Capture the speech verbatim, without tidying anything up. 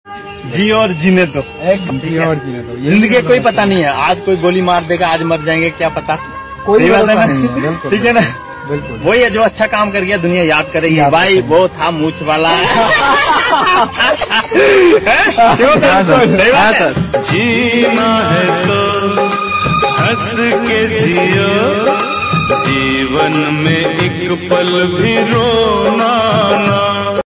जी और जीने दो, जी और जीने दो। जिंदगी का कोई पता नहीं है, आज कोई गोली मार देगा, आज मर जाएंगे, क्या पता। कोई बात नहीं, ठीक है ना, बिल्कुल। वही है जो अच्छा काम कर गया दुनिया याद करेगी। भाई वो था मूछ वाला। जीना है तो हंस के जियो, जीवन में एक पल भी रोना ना।